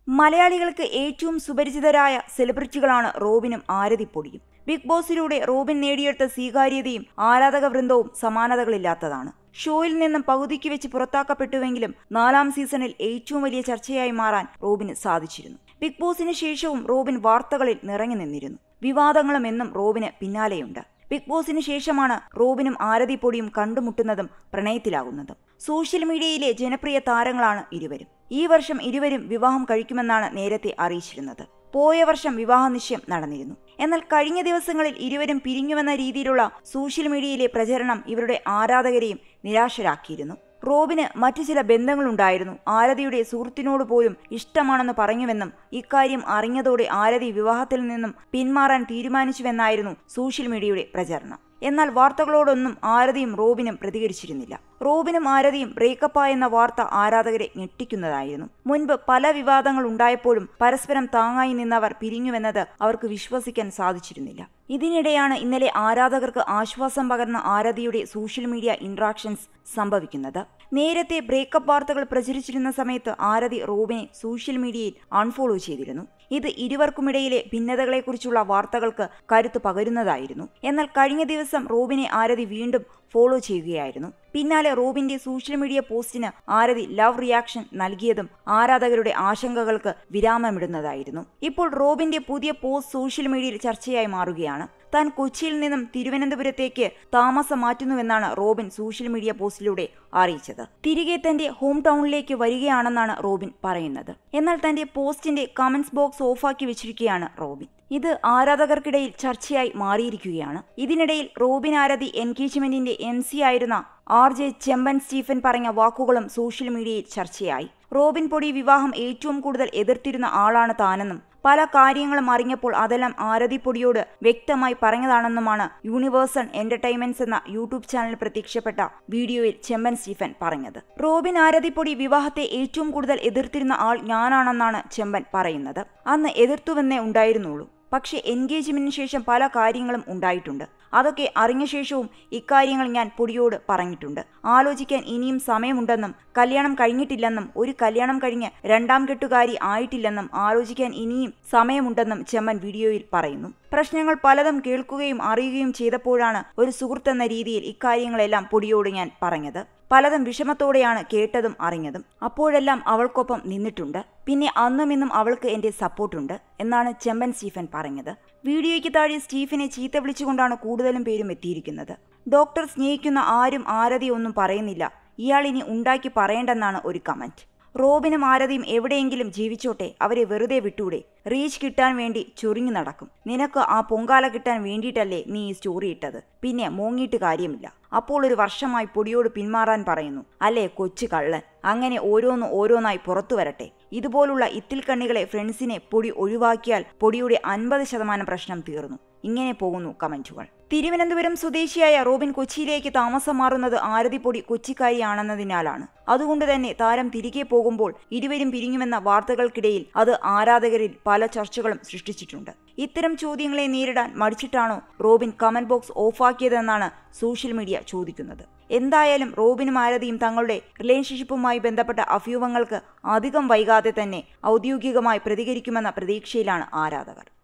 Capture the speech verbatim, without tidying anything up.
മലയാളികൾക്ക് ഏറ്റവും സുപരിചിതരായ സെലിബ്രിറ്റികളാണ് റോബിനും ആരതിപ്പൊടിയും. Big ബോസിലൂടെ Robin നേടിയെടുത്ത സ്വീകാര്യതയും ആരാധക വൃന്ദവും സമാനതകളില്ലാത്തതാണ്. ഷോയിൽ നിന്നും പകുതിക്ക് വെച്ച് പുറത്താക്കപ്പെട്ടുവെങ്കിലും നാലാം സീസണിൽ ഏറ്റവും വലിയ ചർച്ചയായി മാറാൻ റോബിന് സാധിച്ചിരുന്നു. ബിഗ് ബോസിന് ശേഷവും റോബിൻ വാർത്തകളിൽ നിറഞ്ഞു നിന്നിരുന്നു. വിവാദങ്ങളും എന്നും റോബിന് പിന്നാലെയുണ്ട്. ബിഗ് ബോസിന് ശേഷമാണ് റോബിനും ആരതിപ്പൊടിയും കണ്ടുമുട്ടുന്നതും പ്രണയത്തിലാകുന്നതും. സോഷ്യൽ മീഡിയയിലെ ജനപ്രിയ താരങ്ങളാണ് ഇരുവരും. ഈ വർഷം ഇരുവരും വിവാഹം കഴിക്കുമെന്നാണ് നേരത്തെ അറിയിച്ചിരുന്നത്. പോയ വർഷം വിവാഹ നിശ്ചയം നടന്നിരുന്നു. എന്നാൽ കഴിഞ്ഞ ദിവസങ്ങളിൽ ഇരുവരും പിരിഞ്ഞുവെന്ന രീതിയിലുള്ള സോഷ്യൽ മീഡിയയിലെ പ്രചരണം ഇവരുടെ ആരാധകരെയും നിരാശരാക്കിയിരുന്നു. റോബിന് മറ്റു ചില ബന്ധങ്ങളുണ്ടായിരുന്നു. ആരതിയുടെ സുഹൃത്തിനോട് പോലും ഇഷ്ടമാണെന്ന് പറഞ്ഞുവെന്നും ഇക്കാര്യം അറിഞ്ഞതോടെ ആരതി വിവാഹത്തിൽ നിന്നും പിന്മാറാൻ തീരുമാനിച്ചുവെന്നായിരുന്നു സോഷ്യൽ മീഡിയയുടെ പ്രചരണം. എന്നാൽ വാർത്തകളോടൊന്നും ആരതിയും റോബിനും പ്രതികരിച്ചിരുന്നില്ല. റോബിനും ആരതിയും ബ്രേക്കപ്പായെന്ന വാർത്ത ആരാധകരെ ഞെട്ടിക്കുന്നതായിരുന്നു. മുൻപ് പല വിവാദങ്ങൾ ഉണ്ടായപ്പോഴും പരസ്പരം താങ്ങായി നിന്നവർ പിരിഞ്ഞുവെന്നത് അവർക്ക് വിശ്വസിക്കാൻ സാധിച്ചിരുന്നില്ല. ഇതിനിടെയാണ് ഇന്നലെ ആരാധകർക്ക് ആശ്വാസം പകർന്ന ആരതിയുടെ സോഷ്യൽ മീഡിയ ഇന്ററാക്ഷൻസ് സംഭവിക്കുന്നത്. നേരത്തെ ബ്രേക്കപ്പ് വാർത്തകൾ പ്രചരിച്ചിരുന്ന സമയത്ത് ആരതി റോബിനെ സോഷ്യൽ മീഡിയയിൽ അൺഫോളോ ചെയ്തിരുന്നു. ഇത് ഇരുവർക്കുമിടയിലെ ഭിന്നതകളെക്കുറിച്ചുള്ള വാർത്തകൾക്ക് കരുത്ത് പകരുന്നതായിരുന്നു. എന്നാൽ കഴിഞ്ഞ ദിവസം റോബിനെ ആരതി വീണ്ടും ഫോളോ ചെയ്യുകയായിരുന്നു. പിന്നാലെ റോബിന്റെ സോഷ്യൽ മീഡിയ പോസ്റ്റിന് ആരതി ലവ് റിയാക്ഷൻ നൽകിയതും ആരാധകരുടെ ആശങ്കകൾക്ക് വിരാമമിടുന്നതായിരുന്നു. ഇപ്പോൾ റോബിന്റെ പുതിയ പോസ്റ്റ് സോഷ്യൽ മീഡിയയിൽ ചർച്ചയായി മാറുകയാണ്. താൻ കൊച്ചിയിൽ നിന്നും തിരുവനന്തപുരത്തേക്ക് താമസം മാറ്റുന്നുവെന്നാണ് റോബിൻ സോഷ്യൽ മീഡിയ പോസ്റ്റിലൂടെ അറിയിച്ചത്. തിരികെ തന്റെ ഹോം ടൗണിലേക്ക് വരികയാണെന്നാണ് റോബിൻ പറയുന്നത്. എന്നാൽ തന്റെ പോസ്റ്റിന്റെ കമന്റ്സ് ബോക്സ് ഓഫാക്കി വെച്ചിരിക്കുകയാണ് റോബിൻ. ഇത് ആരാധകർക്കിടയിൽ ചർച്ചയായി മാറിയിരിക്കുകയാണ്. ഇതിനിടയിൽ റോബിൻ ആരതി എൻഗേജ്മെന്റിന്റെ എം സി ആയിരുന്ന ആർ ജെ ചെമ്പൻ സ്റ്റീഫൻ പറഞ്ഞ വാക്കുകളും സോഷ്യൽ മീഡിയയിൽ ചർച്ചയായി. റോബിൻ പൊടി വിവാഹം ഏറ്റവും കൂടുതൽ എതിർത്തിരുന്ന ആളാണ് താനെന്നും പല കാര്യങ്ങളും അറിഞ്ഞപ്പോൾ അതെല്ലാം ആരതിപ്പൊടിയോട് വ്യക്തമായി പറഞ്ഞതാണെന്നുമാണ് യൂണിവേഴ്സൽ എന്റർടൈൻമെന്റ്സ് എന്ന യൂട്യൂബ് ചാനലിൽ പ്രത്യക്ഷപ്പെട്ട വീഡിയോയിൽ ചെമ്പൻ സ്റ്റീഫൻ പറഞ്ഞത്. റോബിൻ ആരതിപ്പൊടി വിവാഹത്തെ ഏറ്റവും കൂടുതൽ എതിർത്തിരുന്ന ആൾ ഞാനാണെന്നാണ് ചെമ്പൻ പറയുന്നത്. അന്ന് എതിർത്തുവെന്നേ ഉണ്ടായിരുന്നുള്ളൂ. പക്ഷേ എൻഗേജ്മെന്റിന് ശേഷം പല കാര്യങ്ങളും ഉണ്ടായിട്ടുണ്ട്. അതൊക്കെ അറിഞ്ഞ ശേഷവും ഇക്കാര്യങ്ങൾ ഞാൻ പൊടിയോട് പറഞ്ഞിട്ടുണ്ട്. ആലോചിക്കാൻ ഇനിയും സമയമുണ്ടെന്നും കല്യാണം കഴിഞ്ഞിട്ടില്ലെന്നും ഒരു കല്യാണം കഴിഞ്ഞ് രണ്ടാം കെട്ടുകാരി ആയിട്ടില്ലെന്നും ആലോചിക്കാൻ ഇനിയും സമയമുണ്ടെന്നും ചെമ്മൻ വീഡിയോയിൽ പറയുന്നു. പ്രശ്നങ്ങൾ പലതും കേൾക്കുകയും അറിയുകയും ചെയ്തപ്പോഴാണ് ഒരു സുഹൃത്തെന്ന രീതിയിൽ ഇക്കാര്യങ്ങളെല്ലാം പൊടിയോട് ഞാൻ പറഞ്ഞത്. പലതും വിഷമത്തോടെയാണ് കേട്ടതും അറിഞ്ഞതും. അപ്പോഴെല്ലാം അവൾക്കൊപ്പം നിന്നിട്ടുണ്ട്. പിന്നെ അന്നും ഇന്നും അവൾക്ക് എന്റെ സപ്പോർട്ടുണ്ട് എന്നാണ് ചെമ്പൻ സ്റ്റീഫൻ പറഞ്ഞത്. വീഡിയോയ്ക്ക് താഴെ സ്റ്റീഫനെ ചീത്ത വിളിച്ചുകൊണ്ടാണ് കൂടുതലും പേരും എത്തിയിരിക്കുന്നത്. ഡോക്ടർ സ്നേഹിക്കുന്ന ആരും ആരതി ഒന്നും പറയുന്നില്ല, ഇയാൾ ഇനി ഉണ്ടാക്കി പറയേണ്ടെന്നാണ് ഒരു കമന്റ്. റോബിനും ആരതിയും എവിടെയെങ്കിലും ജീവിച്ചോട്ടെ, അവരെ വെറുതെ വിട്ടൂടെ. റീച്ച് കിട്ടാൻ വേണ്ടി ചൊറിഞ്ഞു നടക്കും. നിനക്ക് ആ പൊങ്കാല കിട്ടാൻ വേണ്ടിയിട്ടല്ലേ നീ ഈ സ്റ്റോറി ഇട്ടത്? പിന്നെ മോങ്ങിയിട്ട് കാര്യമില്ല. അപ്പോൾ ഒരു വർഷമായി പൊടിയോട് പിന്മാറാൻ പറയുന്നു അല്ലേ കൊച്ചു കള്ളൻ. അങ്ങനെ ഓരോന്ന് ഓരോന്നായി പുറത്തു വരട്ടെ. ഇതുപോലുള്ള ഇത്തിൽ കണ്ണികളെ ഫ്രണ്ട്സിനെ പൊടി ഒഴിവാക്കിയാൽ പൊടിയുടെ അൻപത് ശതമാനം പ്രശ്നം തീർന്നു. ഇങ്ങനെ പോകുന്നു കമന്റുകൾ. തിരുവനന്തപുരം സ്വദേശിയായ റോബിൻ കൊച്ചിയിലേക്ക് താമസം മാറുന്നത് ആരതിപ്പൊടി കൊച്ചിക്കാരിയാണെന്നതിനാലാണ്. അതുകൊണ്ട് തന്നെ താരം തിരികെ പോകുമ്പോൾ ഇരുവരും പിരിഞ്ഞുവെന്ന വാർത്തകൾക്കിടയിൽ അത് ആരാധകരിൽ പല ചർച്ചകളും സൃഷ്ടിച്ചിട്ടുണ്ട്. ഇത്തരം ചോദ്യങ്ങളെ നേരിടാൻ മടിച്ചിട്ടാണോ റോബിൻ കമന്റ് ബോക്സ് ഓഫാക്കിയതെന്നാണ് സോഷ്യൽ മീഡിയ ചോദിക്കുന്നത്. എന്തായാലും റോബിനും ആരതിയും തങ്ങളുടെ റിലേഷൻഷിപ്പുമായി ബന്ധപ്പെട്ട അഭ്യൂഹങ്ങൾക്ക് അധികം വൈകാതെ തന്നെ ഔദ്യോഗികമായി പ്രതികരിക്കുമെന്ന പ്രതീക്ഷയിലാണ് ആരാധകർ.